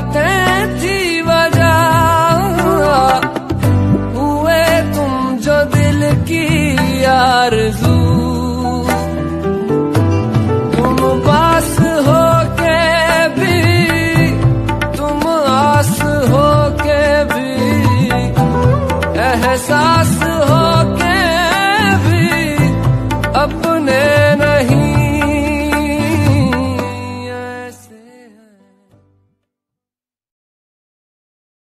बातें थी वजह, हुए तुम जो दिल की आरज़ू। तुम पास हो के भी, तुम आस हो के भी, एहसास हो के भी, अब